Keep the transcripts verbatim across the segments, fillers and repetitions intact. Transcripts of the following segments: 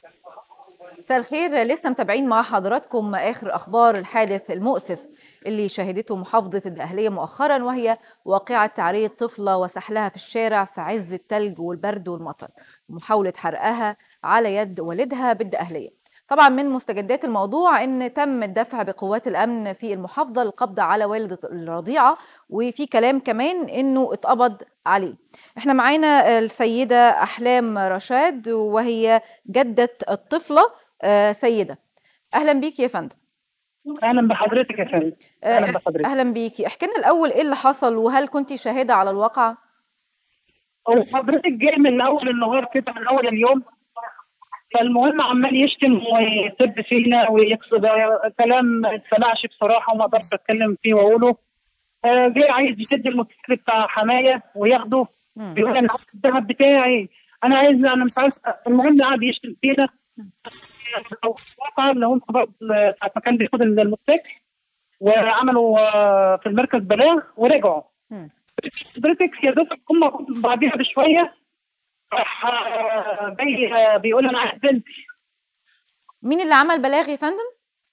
مساء الخير. لسه متابعين مع حضراتكم آخر أخبار الحادث المؤسف اللي شهدته محافظة الدقهلية مؤخرا، وهي واقعة تعرية طفلة وسحلها في الشارع في عز التلج والبرد والمطر ومحاولة حرقها على يد والدها بالدقهلية. طبعا من مستجدات الموضوع ان تم الدفع بقوات الامن في المحافظه للقبض على والد الرضيعه، وفي كلام كمان انه اتقبض عليه. احنا معانا السيده احلام رشاد وهي جده الطفله سيده. اهلا بيكي يا فندم. اهلا بحضرتك يا فندم. اهلا بحضرتك. اهلا بيكي. احكي لنا الاول ايه اللي حصل، وهل كنتي شاهده على الواقعه؟ هو حضرتك جاي من اول النهار كده، من اول اليوم، فالمهم عمال يشتم ويسب فينا ويقصد كلام ما اتسمعش بصراحه وما اقدرش اتكلم فيه واقوله. آه جاي عايز يشد الموتوسيكل بتاع حمايه وياخده، بيقول انا عايز الذهب بتاعي، انا عايز، انا مش عارف. المهم قعد يشتم فينا. الواقع اللي هم ساعه ما كان بياخد الموتوسيكل وعملوا في المركز بلاغ ورجعوا. حضرتك يا دوبك هم بعديها بشويه راح جاي بيقول انا عايز بنتي. مين اللي عمل بلاغ يا فندم؟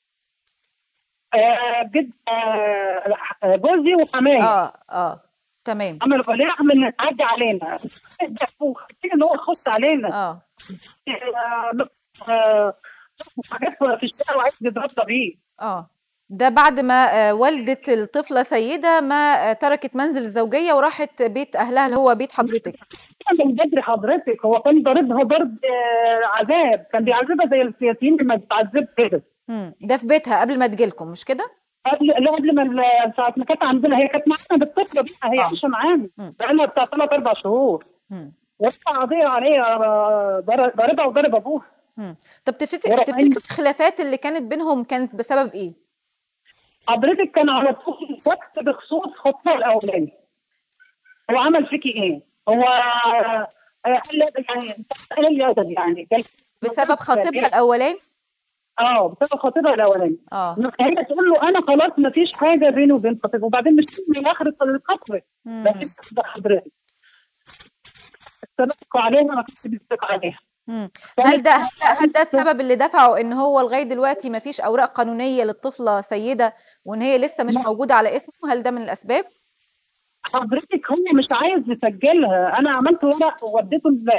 آه جد آه جوزي وحماية. اه اه تمام. عملوا بلاغ من تعدي علينا، ان هو يخص علينا. اه آه حاجات في الشارع وعايز يضربنا بيه. اه ده بعد ما والدة الطفلة سيدة ما تركت منزل الزوجية وراحت بيت أهلها اللي هو بيت حضرتك. من بدري حضرتك، هو كان ضاربها ضرب عذاب، كان بيعذبها زي السياسيين لما بتعذب كده. امم ده في بيتها قبل ما تجيلكم مش كده؟ قبل لا قبل ما ساعة ما كانت عندنا، هي كانت معانا بالطفلة دي، هي عايشة معانا بقالنا بتاع ثلاث أربع شهور. ورفع قضية عليها، ضاربها وضرب أبوها. امم طب تفتكر تفتكر الخلافات اللي كانت بينهم كانت بسبب إيه؟ حضرتك كان على طول وقت بخصوص خطها الأولاني. هو عمل فيكي إيه؟ هو قال يعني قال لي أدب يعني بسبب خطيبها الأولاني؟ اه بسبب خطيبها الاولاني. اه هي تقول له انا خلاص ما فيش حاجه بيني وبين خطيبها، وبعدين مش من اخر الخطوه بس حضرتك اتفقوا عليها ما كنتش بيتفق عليها. مم. هل ده هل ده السبب اللي دفعه ان هو لغايه دلوقتي ما فيش اوراق قانونيه للطفله سيده، وان هي لسه مش موجوده على اسمه؟ هل ده من الاسباب؟ حضرتك هو مش عايز يسجلها، انا عملت ورق ووديته ل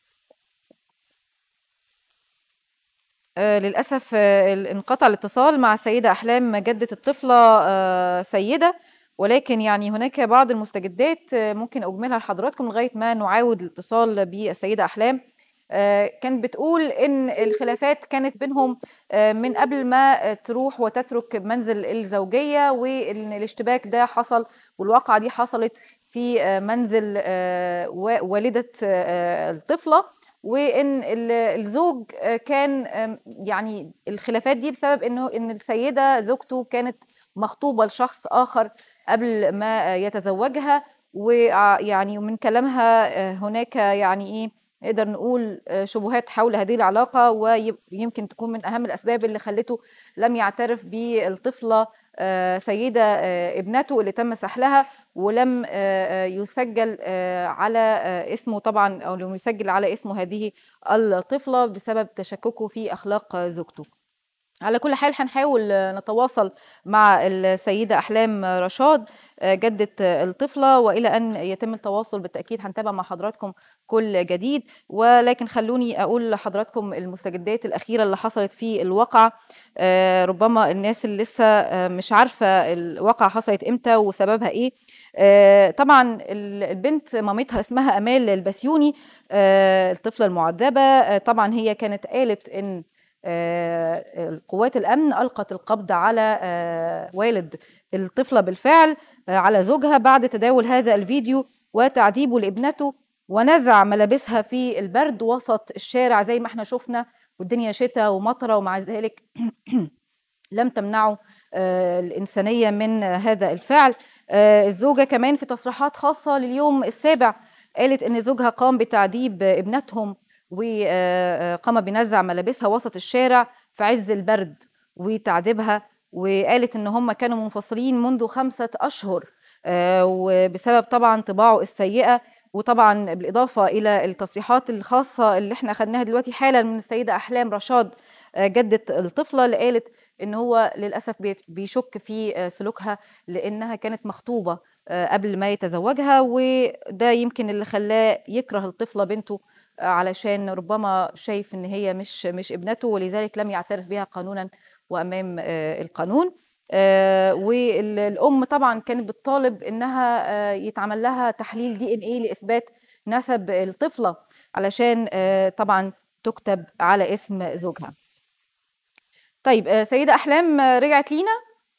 آه للاسف آه انقطع الاتصال مع السيده احلام جده الطفله آه سيده، ولكن يعني هناك بعض المستجدات آه ممكن اجملها لحضراتكم لغايه ما نعاود الاتصال بالسيده احلام. آه كانت بتقول ان الخلافات كانت بينهم آه من قبل ما تروح وتترك منزل الزوجيه، وان الاشتباك ده حصل والواقعه دي حصلت في آه منزل آه والده آه الطفله، وان الزوج كان يعني الخلافات دي بسبب انه ان السيده زوجته كانت مخطوبه لشخص اخر قبل ما يتزوجها. ويعني من كلامها هناك يعني ايه نقدر نقول شبهات حول هذه العلاقه، ويمكن تكون من اهم الاسباب اللي خلته لم يعترف بالطفله سيده ابنته اللي تم سحلها، ولم يسجل على اسمه طبعا، او لم يسجل على اسمه هذه الطفله بسبب تشككه في اخلاق زوجته. على كل حال هنحاول نتواصل مع السيدة أحلام رشاد جدة الطفلة، وإلى أن يتم التواصل بالتأكيد هنتابع مع حضراتكم كل جديد. ولكن خلوني أقول لحضراتكم المستجدات الأخيرة اللي حصلت في الواقعة. ربما الناس اللي لسه مش عارفة الواقعة حصلت إمتى وسببها إيه. طبعا البنت مامتها اسمها أمال البسيوني، الطفلة المعذبة. طبعا هي كانت قالت إن قوات الأمن ألقت القبض على والد الطفلة بالفعل على زوجها بعد تداول هذا الفيديو وتعذيبه لابنته ونزع ملابسها في البرد وسط الشارع زي ما احنا شفنا، والدنيا شتاء ومطرة، ومع ذلك لم تمنعه الإنسانية من هذا الفعل. الزوجة كمان في تصريحات خاصة لليوم السابع قالت إن زوجها قام بتعذيب ابنتهم وقام بنزع ملابسها وسط الشارع في عز البرد وتعذيبها، وقالت ان هم كانوا منفصلين منذ خمسة اشهر وبسبب طبعا طباعه السيئة وطبعا بالإضافة إلى التصريحات الخاصة اللي احنا أخدناها دلوقتي حالا من السيدة أحلام رشاد جدة الطفلة، اللي قالت إن هو للأسف بيشك في سلوكها لأنها كانت مخطوبة قبل ما يتزوجها، وده يمكن اللي خلاه يكره الطفلة بنته علشان ربما شايف إن هي مش مش ابنته، ولذلك لم يعترف بها قانونا وأمام القانون. والأم طبعا كانت بتطالب إنها يتعمل لها تحليل دي إن إيه لإثبات نسب الطفلة علشان طبعا تكتب على اسم زوجها. طيب سيدة أحلام رجعت لينا؟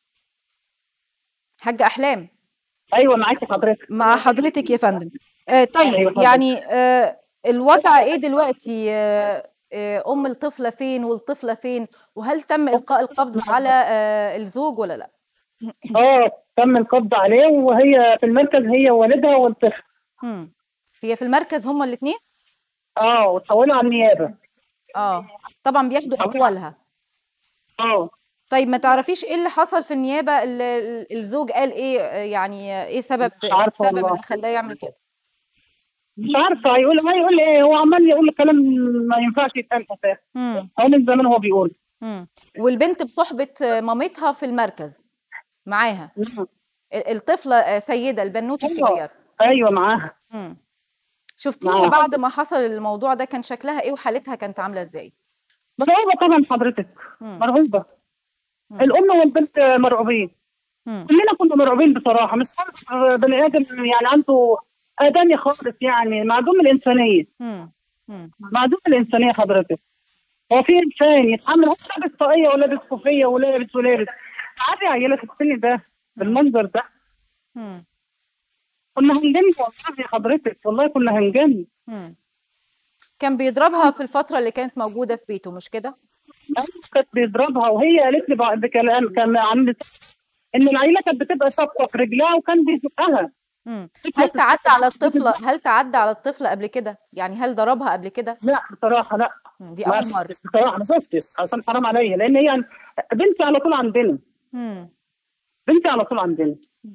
حاجة أحلام. ايوه معاكي حضرتك. مع حضرتك يا فندم. آه طيب أيوة يعني آه الوضع ايه دلوقتي؟ آه آه ام الطفله فين والطفله فين، وهل تم القاء القبض على آه الزوج ولا لا؟ اه تم القبض عليه، وهي في المركز، هي والدها والطفل. امم هي في المركز هما الاثنين؟ اه وتحولوا على النيابه. اه طبعا بياخدوا اقوالها. اه طيب ما تعرفيش ايه اللي حصل في النيابه؟ الزوج قال ايه؟ يعني ايه سبب السبب اللي خلاه يعمل كده؟ مش عارفه. هيقول ما يقول ايه، هو عمال يقول كلام ما ينفعش يتقال اساسا. امم هو من زمان هو بيقول. امم والبنت بصحبه مامتها في المركز معاها؟ مم. الطفله سيده البنوته الصغيره. ايوه معاها. امم شفتيها معاها. بعد ما حصل الموضوع ده كان شكلها ايه وحالتها كانت عامله ازاي؟ مرعوبه طبعا حضرتك. مم. مرعوبه. مم. الام والبنت مرعوبين. مم. كلنا كنا مرعوبين بصراحه. مش بني ادم يعني عنده ادمي خالص، يعني معدوم الانسانيه. امم معدوم الانسانيه حضرتك. هو في انسان يتحمل؟ هو لابس طاقيه ولابس كوفيه ولابس ولابس عادي عيله في السن ده بالمنظر ده. امم كنا هنجن والله يا حضرتك، والله كنا هنجن. امم كان بيضربها في الفتره اللي كانت موجوده في بيته مش كده؟ كانت بيضربها، وهي قالت لي بعد كلام كان عن ان العيله كانت بتبقى صفقه في رجلها وكان بيزقها. امم هل تعدى على الطفله هل تعدى على الطفله قبل كده؟ يعني هل ضربها قبل كده؟ لا بصراحه لا. دي اول مره بصراحه. ما شفتش عشان حرام عليا، لان هي يعني بنتي على طول عندنا. امم بنتي على طول عندنا.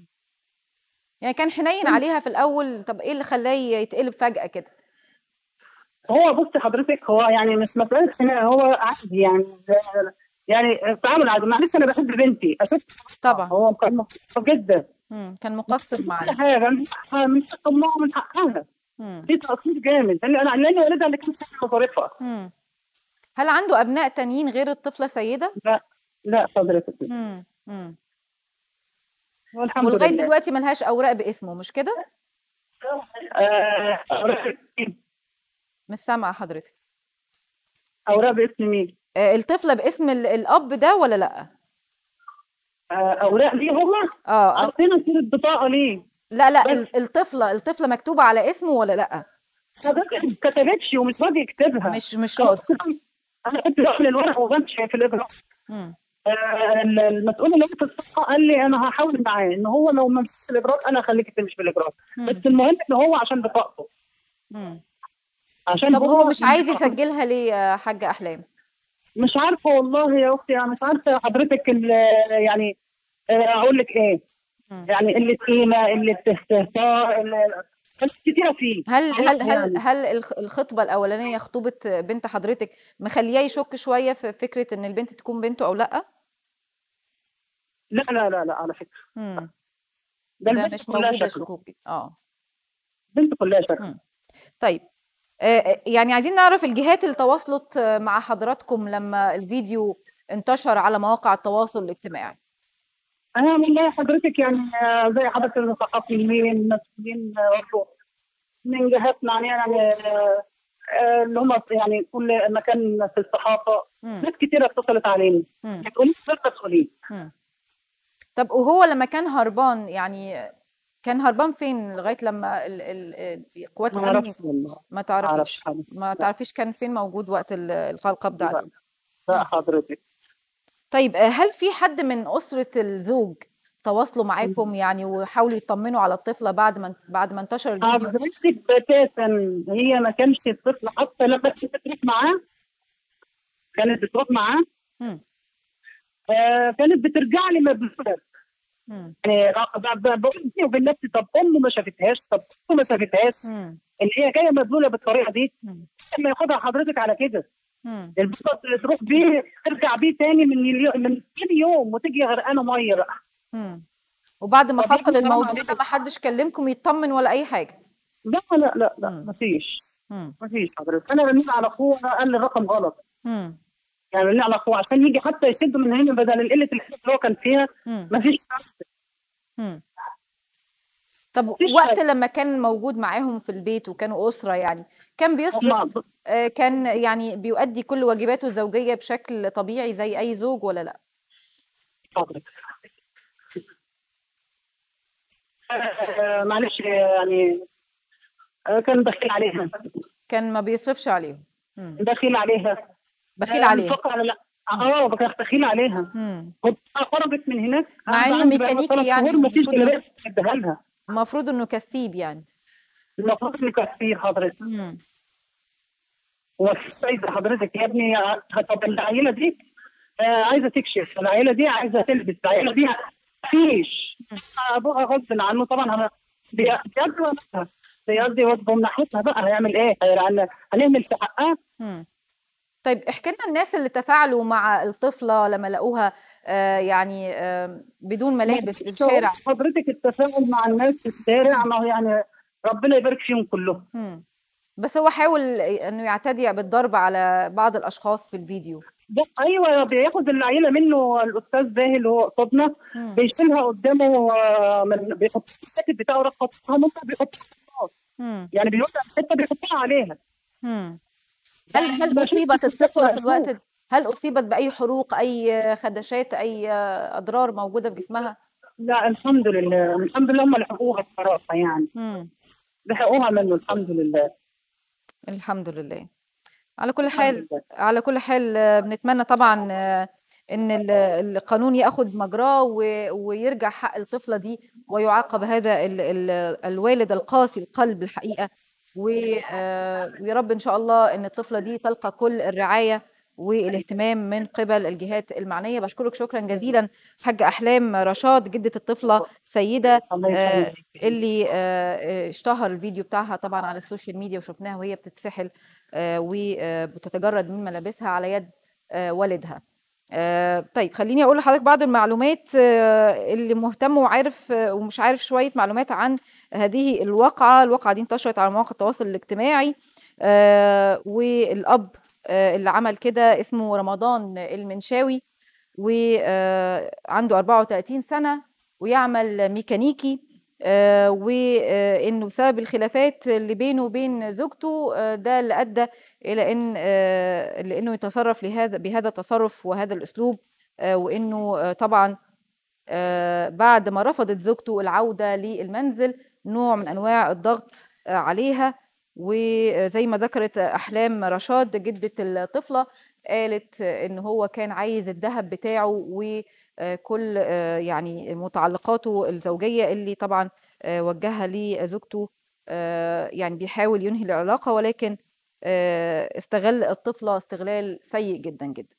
يعني كان حنين عليها في الاول. طب ايه اللي خلاه يتقلب فجاه كده؟ هو بصي حضرتك، هو يعني مش مساله حنين، هو عادي يعني يعني التعامل عادي. معلش انا بحب بنتي اشوف طبعا. هو كان مقصر جدا. امم كان مقصر معايا. حاجه من حقها من حق امها ومن حقها. في تقصير جامد، لان انا لاني والدها اللي كانت مصاريفها. امم هل عنده ابناء تانيين غير الطفله سيده؟ لا لا حضرتك. امم امم ولغايه دلوقتي ملهاش اوراق باسمه مش كده؟ آه مش سامعه حضرتك. اوراق باسم مين؟ آه الطفله باسم الاب ده ولا لا؟ آه اوراق ليه هو؟ اه عطينا صوره بطاقه ليه؟ لا لا الطفله الطفله مكتوبه على اسمه ولا لا؟ حضرتك ما كتبتش ومش راضي يكتبها. مش مش راضي. انا كنت بعمل الورق وبمشي في الاجراء. امم آه المسؤول اللي في الصحه قال لي انا هحاول معاه ان هو لو ما مشيش في الاجراءات انا هخليك تمشي في الاجراءات، بس المهم ان هو عشان بطاقته. امم عشان طب هو مش عايز يسجلها ليه يا حاجه احلام؟ مش عارفه والله يا اختي، يعني مش عارفه حضرتك يعني اقول لك ايه. مم. يعني اللي قيمه اللي استهتار كتيره فيه. هل هل هل يعني. هل الخطبه الاولانيه خطوبه بنت حضرتك مخليه يشك شويه في فكره ان البنت تكون بنته او لا؟ لا لا لا لا على فكره. امم ده, ده مش موجوده شكوك. اه البنت كلها شكل. طيب آه يعني عايزين نعرف الجهات اللي تواصلت مع حضراتكم لما الفيديو انتشر على مواقع التواصل الاجتماعي. انا والله حضرتك يعني زي حضرتك الصحفيين مسؤولين برضه من جهاتنا يعني اللي هم يعني كل مكان في الصحافه. مم. ناس كتير اتصلت علينا بتقول غير مسؤولين. طب وهو لما كان هربان يعني كان هربان فين لغايه لما قوات الامن؟ ما تعرفيش ما تعرفيش كان فين موجود وقت القاء القبض عليه؟ لا حضرتك. طيب هل في حد من اسره الزوج تواصلوا معاكم يعني وحاولوا يطمنوا على الطفله بعد ما بعد ما انتشر الفيديو؟ حضرتك بتاتا هي ما كانش الطفله حتى لما كانت بتروح معاه كانت بتروح معاه آه كانت بترجع لي مبلوله. إمم. يعني ب ب باقول بيني وبين نفسي طب أمه ما شافتهاش، طب أخته ما شافتهاش، إمم. اللي هي جاية مدلولة بالطريقة دي، إمم. لمّا ياخدها حضرتك على كده، إمم. البسط اللي تروح بيه ترجع بيه تاني من اليو من تاني يوم وتيجي غرقانة مَيّة بقى. إمم. وبعد ما طب يا حصل ابني حرام الموضوع ده عليكم. ما حدش كلمكم يطمن ولا أي حاجة؟ لا، لأ، لأ، لأ، إمم. ما فيش، إمم. ما فيش حضرتك. أنا رنيت على أخوه قال لي الرقم غلط، إمم. يعني رنيت على أخوه عشان ييجي حتى يسِدّه من هنا بدل قلة الفلوس اللي هو كان فيها، إمم. ما فيش حد. إمم. طب ما فيش وقت حاجة. لمّا كان موجود معاهم في البيت وكانوا أسرة يعني، كان هم بيصرف ب آآ كان يعني بيؤدّي كل واجباته الزوجية بشكل طبيعي زي أي زوج والّا لأ؟ حضرتك. آآ معلش يعني آآ كان بخيل عليها. كان ما بيصرفش عليهم. إمم. بخيل عليها. بخيل آآ عليها. مفكّر على لأ إمم. آه، كان بخيل عليها. إمم. كنت خرجت من هناك مع قاعدة إنه عندي بقى لها ميكانيكي ثلاث يعني شهور ما فيش والمفروض إنه جلابية مدّيها لها. المفروض إنه كسّيب يعني. المفروض إنه كفّيل حضرتك. إمم. ومفيش فايدة حضرتك يا ابني ع طب العيلة دي آآ عايزة تكشف، العيلة دي عايزة تلبس، العيلة دي ما فيش. إمم. أبوها غصبٍ عنه طبعًا ه بي بيقضّي واجبها، بيقضّي واجبه من ناحيتنا بقى هيعمل إيه؟ هن هنهمل في حقها؟ إمم. طيب احكِ لنا الناس اللي تفاعلوا مع الطفلة لمّا لقوها آآ يعني آمم بدون ما ملابس في فيش أقول الشارع. لحضرتك التفاعل مع الناس في الشارع إمم. ما هو يعني ربنا يبارك فيهم كلّهم. إمم. بس هو حاول إنه يعتدي بالضرب على بعض الأشخاص في الفيديو. ده أيوه بياخد العيلة منه الأستاذ باهي اللي هو قصادنا، إمم. بيشيلها قدّامه من بيحط الكاتب بتاعه راح حاططها ممكن بيحطها في النار، إمم. يعني بيوسع الحتة بيحطها عليها. إمم. هل هل ما شُفتش أصيبت الطفلة الشكوى في الوقت هتشوف. د هل أصيبت بأي حروق، أي خدشات، أي أضرار موجودة في جسمها؟ لأ الحمد لله، الحمد لله هم لحقوها بصراحة يعني، إمم. لحقوها منه الحمد لله. الحمد لله. على كل الحمد حال لله. على كل حال بنتمنى طبعًا إن ال القانون ياخد مجراه و ويرجع حق الطفلة دي ويعاقب هذا ال ال الوالد القاسي القلب الحقيقة، و آآ ويا رب إن شاء الله إن الطفلة دي تلقى كل الرعاية والاهتمام من قبل الجهات المعنية. باشكرِك شكرًا جزيلًا حاجة أحلام رشاد جدة الطفلة سيدة الله آآ يخليكِ. اللي آآ اشتهر الفيديو بتاعها طبعًا على السوشيال ميديا وشُفناها وهي بتتسحل آآ وبتتجرد من ملابسها على يد آآ والدها. آآ طيب خلّيني أقول لحضرتك بعض المعلومات اللي مهتم وعارف ومش عارف شوية معلومات عن هذه الواقعة، الواقعة دي انتشرت على مواقع التواصل الاجتماعي آآ والأب آآ اللي عمل كده اسمه رمضان المنشاوي وآآ عنده أربعة وتلاتين سنة ويعمل ميكانيكي آآ وإنه بسبب الخلافات اللي بينه وبين زوجته آآ ده اللي أدّى إلى إن آآ لإنه يتصرّف لهذا بهذا التصرُّف وهذا الأسلوب آآ وإنه طبعًا آآ بعد ما رفضت زوجته العودة للمنزل نوع من أنواع الضغط عليها، وزي ما ذكرت أحلام رشاد جدة الطفلة قالت إن هو كان عايز الدهب بتاعه وكل آآ يعني متعلقاته الزوجية اللي طبعًا آآ وجّهها لزوجته آآ يعني بيحاول ينهي العلاقة ولكن آآ استغل الطفلة استغلال سيء جدًا، جدًا.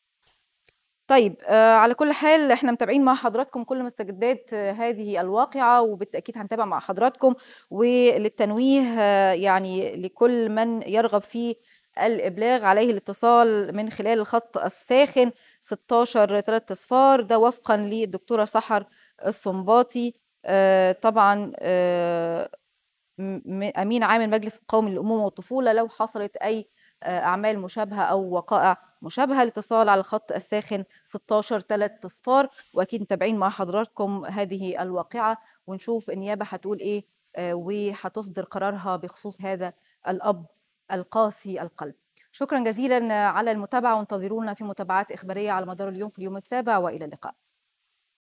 طيب آآ على كل حال إحنا متابعين مع حضراتكم كل مستجدات هذه الواقعة، وبالتأكيد هنتابع مع حضراتكم، وللتنويه يعني لكل من يرغب في الإبلاغ عليه الاتصال من خلال الخط الساخن ستاشر تلاتة صفار ده وفقًا للدكتورة سحر السنباطي آآ طبعًا آآ م أمين عام المجلس القومي للأمومة والطفولة لو حصلت أي آآ أعمال مشابهة أو وقائع مشابهة، الاتصال على الخط الساخن ستاشر تلاتة صفار، وأكيد متابعين مع حضراتكم هذه الواقعة ونشوف النيابة هتقول إيه آآ وهتصدر قرارها بخصوص هذا الأب القاسي القلب. شكرًا جزيلًا على المتابعة وانتظرونا في متابعات إخبارية على مدار اليوم في اليوم السابع وإلى اللقاء.